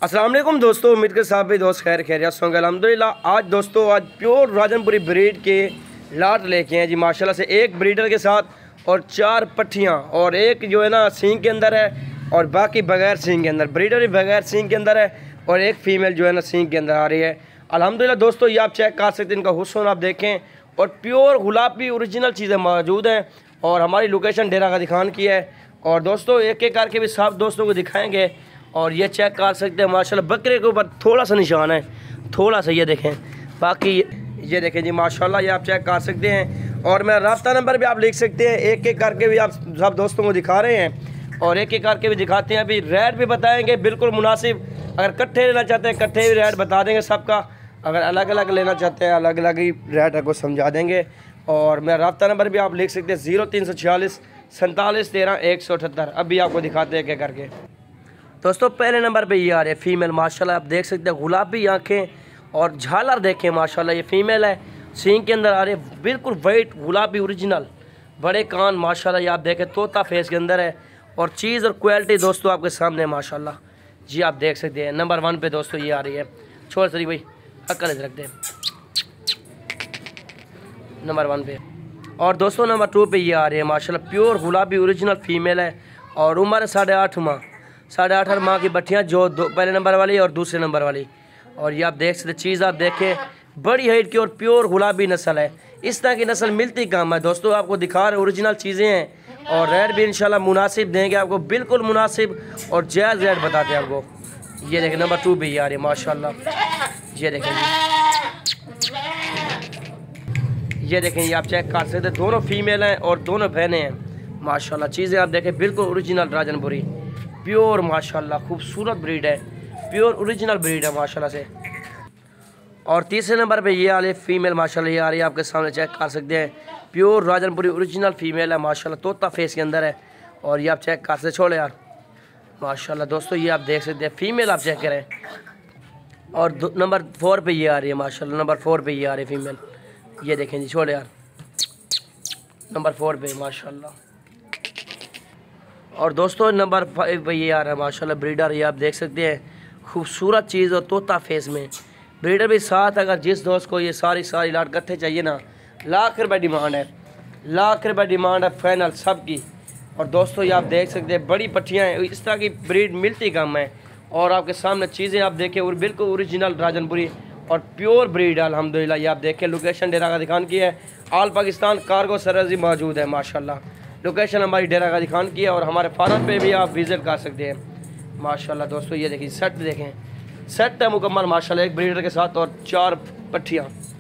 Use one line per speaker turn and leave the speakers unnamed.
अस्सलाम वालेकुम दोस्तों, उम्मीद के साथ भी दोस्त खैरियत होंगे अल्हम्दुलिल्लाह। आज दोस्तों प्योर राजनपुरी ब्रीड के लाट लेके हैं जी माशाल्लाह से, एक ब्रीडर के साथ और 4 पट्ठियाँ और एक जो है ना सींग के अंदर है और बाकी बगैर सींग के अंदर। ब्रीडर भी बगैर सींग के अंदर है और एक फ़ीमेल जो है ना सींग के अंदर आ रही है अल्हम्दुलिल्लाह। दोस्तों ये आप चेक कर सकते हैं, इनका हुस्न आप देखें और प्योर गुलाबी ओरिजिनल चीज़ें मौजूद हैं और हमारी लोकेशन डेरा गाजी खान की है। और दोस्तों एक एक करके भी सब दोस्तों को दिखाएंगे और ये चेक कर सकते हैं माशाल्लाह बकरे के ऊपर थोड़ा सा निशान है, थोड़ा सा ये देखें, बाकी ये देखें जी माशाल्लाह, ये आप चेक कर सकते हैं। और मेरा राब्ता नंबर भी आप लिख सकते हैं, एक एक करके भी आप सब दोस्तों को दिखा रहे हैं और एक एक करके भी दिखाते हैं। अभी रेट भी बताएंगे बिल्कुल मुनासिब, अगर इकट्ठे लेना चाहते हैं इकट्ठे भी रेट बता देंगे सबका, अगर अलग अलग लेना चाहते हैं अलग अलग ही रेट आपको समझा देंगे। और मेरा राब्ता नंबर भी आप लिख सकते हैं 0346 47 13 178। अभी आपको दिखाते हैं क्या करके। दोस्तों पहले नंबर पे ये आ रहे फीमेल माशाल्लाह, आप देख सकते हैं गुलाबी आंखें और झालर देखें माशाल्लाह, ये फीमेल है, सींग के अंदर आ रहे बिल्कुल वाइट गुलाबी ओरिजिनल, बड़े कान माशाल्लाह, ये आप देखें तोता फेस के अंदर है और चीज़ और क्वालिटी दोस्तों आपके सामने माशाल्लाह जी आप देख सकते हैं। नंबर 1 पे दोस्तों ये आ रही है, छोड़ सरी भाई अक्ल रख दे नंबर 1 पे। और दोस्तों नंबर 2 पे ये आ रही है माशाल्लाह, प्योर गुलाबी ओरिजिनल फीमेल है और उम्र 8.5 माह, 8.5 माह की बट्टियाँ, जो पहले नंबर वाली और दूसरे नंबर वाली। और ये आप देख सकते चीज़ आप देखें, बड़ी हाइट की और प्योर गुलाबी नस्ल है, इस तरह की नस्ल मिलती कम है दोस्तों। आपको दिखा रहे ओरिजिनल चीज़ें हैं और रेट भी इंशाल्लाह मुनासिब देंगे आपको, बिल्कुल मुनासिब और जायज़ रेट बताते हैं आपको। ये देखें नंबर 2 भी यार माशाल्लाह, ये देखें ये देखें, ये आप चेक कर सकते हैं, दोनों फीमेल हैं और दोनों बहनें हैं माशाल्लाह। चीज़ें आप देखें बिल्कुल ओरिजिनल राजनपुरी प्योर माशाल्लाह, खूबसूरत ब्रीड है, प्योर ओरिजिनल ब्रीड है माशाल्लाह से। और तीसरे नंबर पे ये वाले फीमेल माशाल्लाह ये आ रही है आपके सामने, चेक कर सकते हैं, प्योर राजनपुरी ओरिजिनल फीमेल है माशाल्लाह, तोता फेस के अंदर है और ये आप चेक कर सकते, छोड़े यार माशाल्लाह। दोस्तों ये आप देख सकते हैं फीमेल, आप चेक करें। और नंबर 4 पे ये आ रही है माशाल्लाह, नंबर 4 पे ये आ रही है फीमेल, ये देखें जी, छोड़े यार नंबर 4 पे माशाल्लाह। और दोस्तों नंबर 5 पे ये आ रहा है माशाल्लाह ब्रीडर, ये आप देख सकते हैं, खूबसूरत चीज़ और तोता फेस में ब्रीडर भी साथ। अगर जिस दोस्त को ये सारी लाट इकट्ठे चाहिए ना, लाख रुपये डिमांड है, लाख रुपये डिमांड है फाइनल सब की। और दोस्तों ये आप देख सकते हैं बड़ी पट्टियाँ हैं, इस तरह की ब्रीड मिलती कम है और आपके सामने चीज़ें आप देखें और बिल्कुल ओरिजिनल राजनपुरी और प्योर ब्रीड है अल्हम्दुलिल्लाह। ये आप देखें, लोकेशन डेरा गाजी खान की है, आल पाकिस्तान कार्गो सर्विस मौजूद है माशाल्लाह। लोकेशन हमारी डेरा गाजी खान की है और हमारे फार्म पे भी आप विज़िट कर सकते हैं माशाल्लाह। दोस्तों ये देखिए सेट देखें, सेट है मुकम्मल माशाल्लाह, एक ब्रीडर के साथ और 4 पट्टियाँ।